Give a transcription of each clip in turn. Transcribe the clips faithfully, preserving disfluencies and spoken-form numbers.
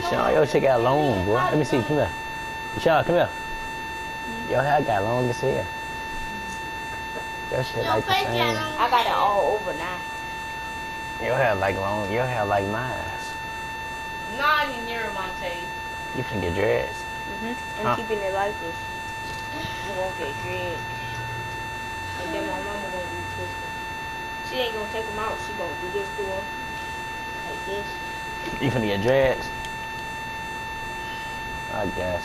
Sean, your shit got long, boy. Let me see. Come here. Sean, come here. Your hair got long as hell. Your shit Your like the face same. got long. I got it all over now. Your hair like long. Your hair like mine. Nah, you never want to tell you. You finna get dreads. Mm-hmm. I'm Huh? keeping it like this. I'm gonna get dread. And then my mama gonna do twisted. She ain't gonna take them out. She gonna do this to them. Like this. You finna get dreads. I guess.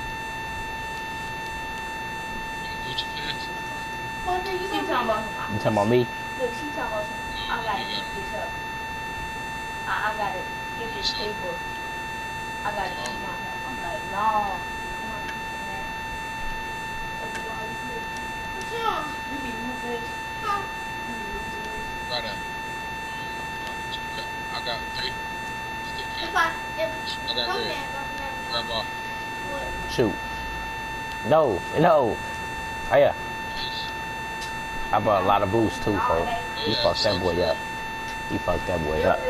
Gucci pants. What do you talking about? You talking about me? Look, she talking about some. I gotta get this up. I, I gotta get this paper. I gotta keep my hair. I'm like, no. I'm not doing that. What's wrong? You be ruthless. Huh? You be ruthless. Right there. I got three. If I, if, I got come red. there, come there. Grab ball. What? Shoot. No, no. Oh yeah. I bought a lot of boosts too, folks. You Yeah, fucked that so boy true. up. You fucked that boy up.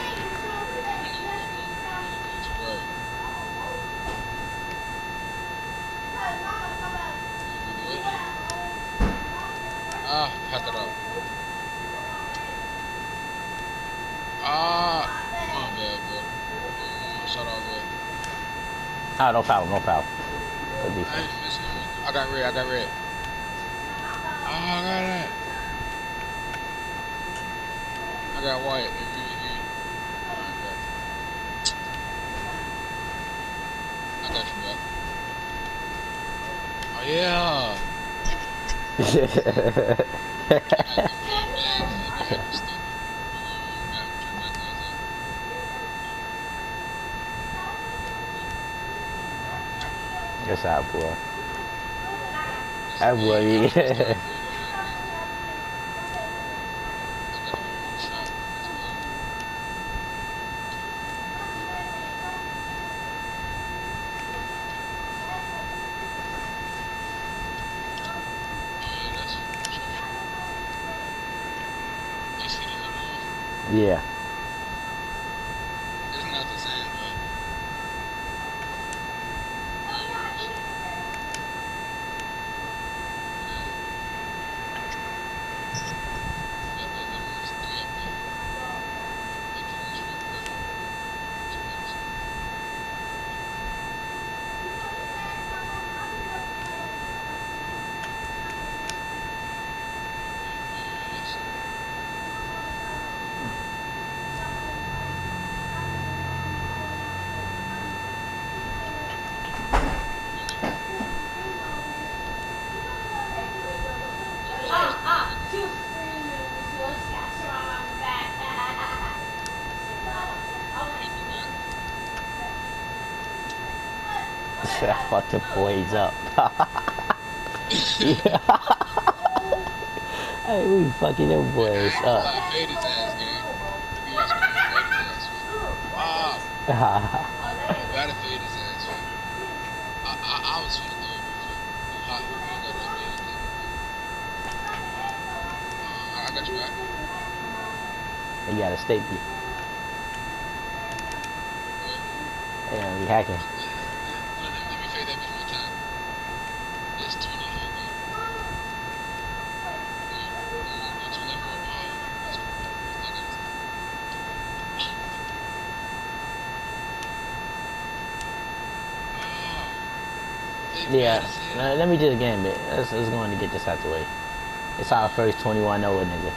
Ah, pass it up. Ah, my bad, bro. Mm, Shut off there. Ah, no foul, no foul. Good I defense. ain't missing. I got red. I got red. Ah, I got that. I got white. I got you, bro. Oh yeah. That's how, boy. That boy, yeah. Yeah. It's not the same, but Ah, ah, you screaming with your shots on my back. That fucked the boys up. Yeah. Hey, we fucking them boys up. I fade his ass, gang. He was gonna fade his ass. Wow. Gotta fade his ass. I, I, I was finna do it before. Hot, you ain't got that big. Uh, I got you back. You gotta stake you. Damn, you hacking. Let, let, let me fade that bitch one time. It's twenty here, man. That's twenty for a ball. That's cool. Yeah, now, let me just game it. Let's, let's go on to get this out the way. It's our first twenty-one oh, nigga.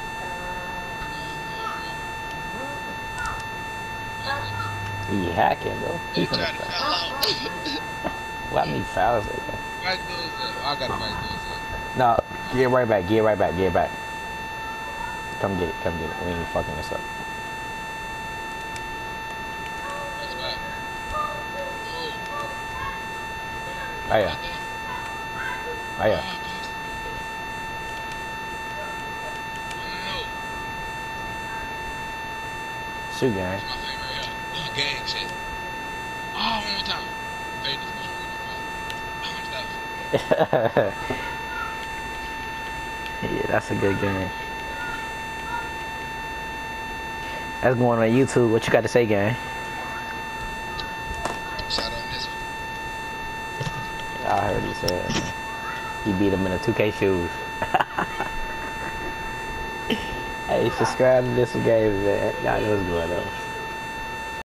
He hacking, bro. He He finna tried to foul. foul out. Why me fouls like that? Back those up. I gotta back those up. No, get right back, get right back, get back. Come get it, come get it. We ain't fucking this up. That's back. Oh. Oh yeah, oh yeah. No. Shoot, gang. That's my favorite right here. Little gang shit. Oh, one more time. Fade this bitch. Yeah, that's a good game. That's going on YouTube. What you got to say, gang? Shot on this one. I heard he said he beat him in the two K shoes. Hey, subscribe to this game, man. Y'all know what's going on.